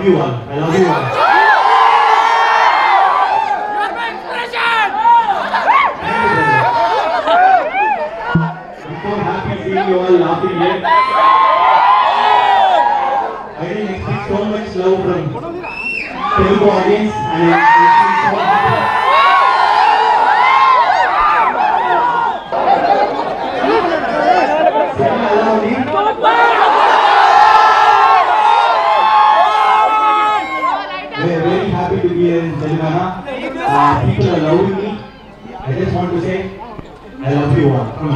you all. I love you all. I'm so happy seeing you all laughing here. I didn't expect so much love from Telugu audience, and I'm so happy. We're very happy to be here in Telangana. People are loving me. I just want to say, I love you all. From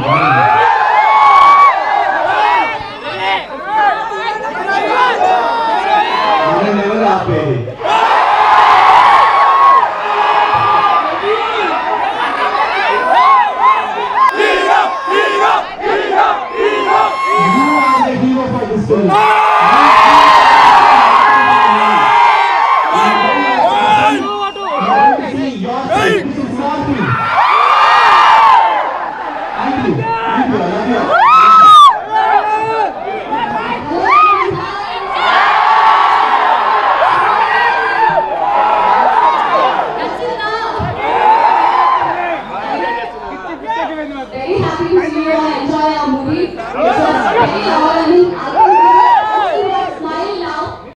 very happy to see you all enjoy our movie. It was very